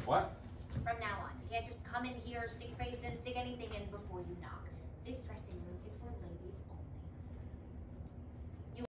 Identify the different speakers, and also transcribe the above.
Speaker 1: What?
Speaker 2: From now on. You can't just come in here, stick face in, stick anything in before you knock.